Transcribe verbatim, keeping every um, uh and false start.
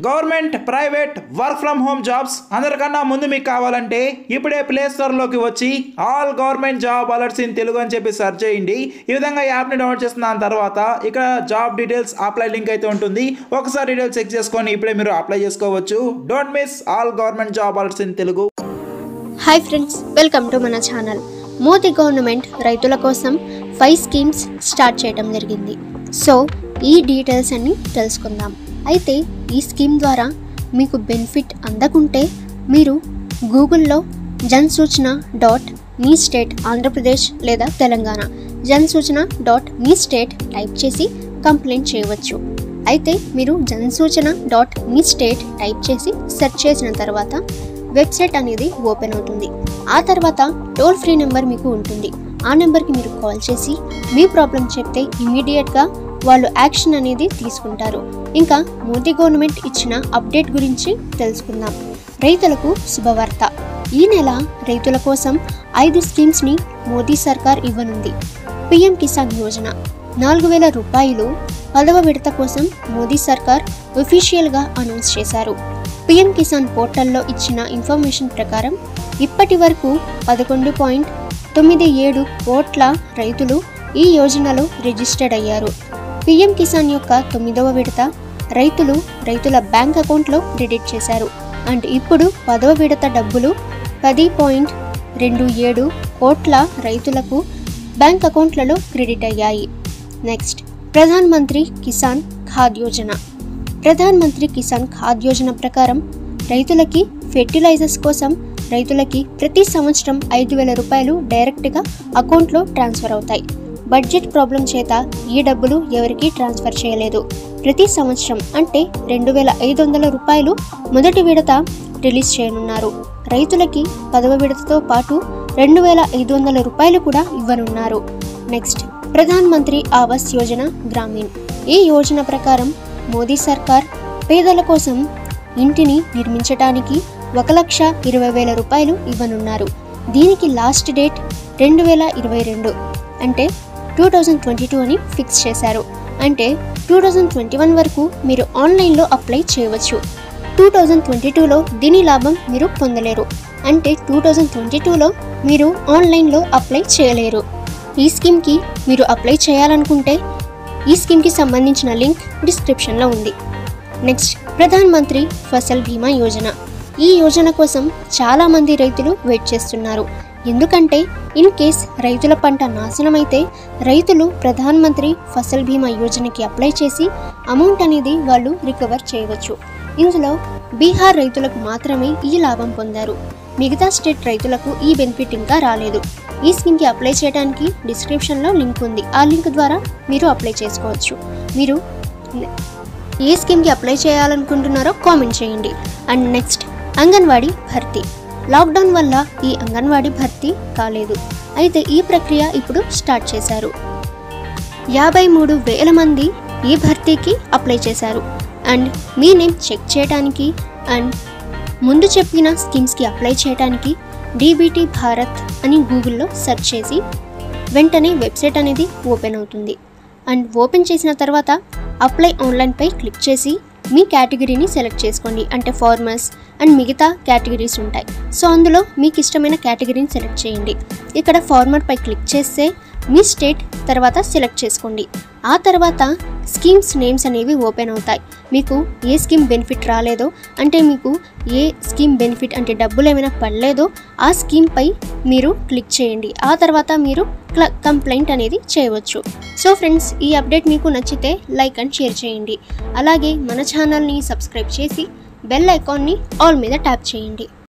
Government private work from home jobs అందరికన్నా ముందు మీకు కావాలంటే ఇప్పుడే ప్లే స్టోర్లోకి వచ్చి all government job alerts in Telugu అని చెప్పి సెర్చ్ చేయండి. ఈ విధంగా యాప్ని డౌన్లోడ్ చేసిన తర్వాత ఇక్కడ జాబ్ డీటెయిల్స్ అప్లై లింక్ అయితే ఉంటుంది. ఒకసారి డీటెయిల్స్ చెక్ చేసుకొని ఇప్పుడే మీరు అప్లై చేసుకోవచ్చు. Don't miss all government job alerts in Telugu. Hi friends, welcome to మన ఛానల్. మోదీ గవర్నమెంట్ రైతుల కోసం ఫైవ్ స్కీమ్స్ స్టార్ట్ చేయడం జరిగింది. సో ఈ డీటెయిల్స్ అన్ని తెలుసుకుందాం. అయితే ఈ స్కీమ్ ద్వారా మీకు బెనిఫిట్ అందకుంటే మీరు గూగుల్లో జన్ సూచన డాట్ మీ స్టేట్ ఆంధ్రప్రదేశ్ లేదా తెలంగాణ జన్ సూచన డాట్ మీ స్టేట్ టైప్ చేసి కంప్లైంట్ చేయవచ్చు. అయితే మీరు జన్ సూచన డాట్ మీ స్టేట్ టైప్ చేసి సెర్చ్ చేసిన తర్వాత వెబ్సైట్ అనేది ఓపెన్ అవుతుంది. ఆ తర్వాత టోల్ ఫ్రీ నెంబర్ మీకు ఉంటుంది. ఆ నెంబర్కి మీరు కాల్ చేసి మీ ప్రాబ్లం చెప్తే ఇమీడియట్గా వాళ్ళు యాక్షన్ అనేది తీసుకుంటారు. ఇంకా మోదీ గవర్నమెంట్ ఇచ్చిన అప్డేట్ గురించి తెలుసుకుందాం. రైతులకు శుభవార్త. ఈ నెల రైతుల కోసం ఐదు స్కీమ్స్ని మోదీ సర్కార్ ఇవ్వనుంది. పిఎం కిసాన్ యోజన నాలుగు వేల రూపాయలు పదవ విడత కోసం మోదీ సర్కార్ ఒఫీషియల్గా అనౌన్స్ చేశారు. పిఎం కిసాన్ పోర్టల్లో ఇచ్చిన ఇన్ఫర్మేషన్ ప్రకారం ఇప్పటి వరకు పదకొండు పాయింట్ తొమ్మిది ఏడు కోట్ల రైతులు ఈ యోజనలో రిజిస్టర్డ్ అయ్యారు. పిఎం కిసాన్ యొక్క తొమ్మిదవ విడత రైతులు రైతుల బ్యాంక్ అకౌంట్లో క్రెడిట్ చేశారు. అండ్ ఇప్పుడు పదవ విడత డబ్బులు పది పాయింట్ రెండు ఏడు కోట్ల రైతులకు బ్యాంక్ అకౌంట్లలో క్రెడిట్ అయ్యాయి. నెక్స్ట్, ప్రధాన్ మంత్రి కిసాన్ ఖాద్ యోజన. ప్రధాన్ మంత్రి కిసాన్ ఖాద్ యోజన ప్రకారం రైతులకి ఫెర్టిలైజర్స్ కోసం రైతులకి ప్రతి సంవత్సరం ఐదు వేల రూపాయలు డైరెక్ట్గా అకౌంట్లో ట్రాన్స్ఫర్ అవుతాయి. బడ్జెట్ ప్రాబ్లం చేత ఈ డబ్బులు ఎవరికీ ట్రాన్స్ఫర్ చేయలేదు. ప్రతి సంవత్సరం అంటే రెండు వేల ఐదు వందల రూపాయలు మొదటి విడత రిలీజ్ చేయనున్నారు. రైతులకి పదవ విడతతో పాటు రెండు వేల ఐదు వందల రూపాయలు కూడా ఇవ్వనున్నారు. నెక్స్ట్, ప్రధాన్ మంత్రి ఆవాస్ యోజన గ్రామీణ్. ఈ యోజన ప్రకారం మోదీ సర్కార్ పేదల కోసం ఇంటిని నిర్మించడానికి ఒక లక్ష ఇరవై వేల రూపాయలు ఇవ్వనున్నారు. దీనికి లాస్ట్ డేట్ రెండు వేల ఇరవై రెండు అంటే టూ థౌజండ్ ట్వంటీ టూ అని ఫిక్స్ చేశారు. అంటే టూ థౌజండ్ ట్వంటీ వన్ వరకు మీరు ఆన్లైన్లో అప్లై చేయవచ్చు. టూ థౌజండ్ ట్వంటీ టూలో దీని లాభం మీరు పొందలేరు. అంటే టూ థౌజండ్ ట్వంటీ టూలో మీరు ఆన్లైన్లో అప్లై చేయలేరు. ఈ స్కీమ్కి మీరు అప్లై చేయాలనుకుంటే ఈ స్కీమ్కి సంబంధించిన లింక్ డిస్క్రిప్షన్లో ఉంది. నెక్స్ట్, ప్రధాన్ మంత్రి ఫసల్ బీమా యోజన. ఈ యోజన కోసం చాలామంది రైతులు వెయిట్ చేస్తున్నారు. ఎందుకంటే ఇన్ కేస్ రైతుల పంట నాశనమైతే రైతులు ప్రధాన్ మంత్రి ఫసల్ బీమా యోజనకి అప్లై చేసి అమౌంట్ అనేది వాళ్ళు రికవర్ చేయవచ్చు. ఇందులో బీహార్ రైతులకు మాత్రమే ఈ లాభం పొందారు. మిగతా స్టేట్ రైతులకు ఈ బెనిఫిట్ ఇంకా రాలేదు. ఈ స్కీమ్కి అప్లై చేయడానికి డిస్క్రిప్షన్లో లింక్ ఉంది. ఆ లింక్ ద్వారా మీరు అప్లై చేసుకోవచ్చు. మీరు ఏ స్కీమ్కి అప్లై చేయాలనుకుంటున్నారో కామెంట్ చేయండి. అండ్ నెక్స్ట్, అంగన్వాడీ భర్తీ. లాక్డౌన్ వల్ల ఈ అంగన్వాడీ భర్తీ కాలేదు. అయితే ఈ ప్రక్రియ ఇప్పుడు స్టార్ట్ చేశారు. యాభై మూడు వేల మంది ఈ భర్తీకి అప్లై చేశారు. అండ్ మీ నేమ్ చెక్ చేయడానికి అండ్ ముందు చెప్పిన స్కీమ్స్కి అప్లై చేయడానికి డీబీటీ భారత్ అని గూగుల్లో సెర్చ్ చేసి వెంటనే వెబ్సైట్ అనేది ఓపెన్ అవుతుంది. అండ్ ఓపెన్ చేసిన తర్వాత అప్లై ఆన్లైన్పై క్లిక్ చేసి మీ కేటగిరీని సెలెక్ట్ చేసుకోండి. అంటే ఫార్మర్స్ అండ్ మిగతా కేటగిరీస్ ఉంటాయి. సో అందులో మీకు ఇష్టమైన కేటగిరీని సెలెక్ట్ చేయండి. ఇక్కడ ఫార్మర్ పై క్లిక్ చేస్తే మీ స్టేట్ తర్వాత సెలెక్ట్ చేసుకోండి. ఆ తర్వాత స్కీమ్స్ నేమ్స్ అనేవి ఓపెన్ అవుతాయి. మీకు ఏ స్కీమ్ బెనిఫిట్ రాలేదో అంటే మీకు ఏ స్కీమ్ బెనిఫిట్ అంటే డబ్బులు ఏమైనా పడలేదో ఆ స్కీమ్పై మీరు క్లిక్ చేయండి. ఆ తర్వాత మీరు కంప్లైంట్ అనేది చేయవచ్చు. సో ఫ్రెండ్స్, ఈ అప్డేట్ మీకు నచ్చితే లైక్ అండ్ షేర్ చేయండి. అలాగే మన ఛానల్ని సబ్స్క్రైబ్ చేసి బెల్ ఐకాన్ని ఆల్ మీద ట్యాప్ చేయండి.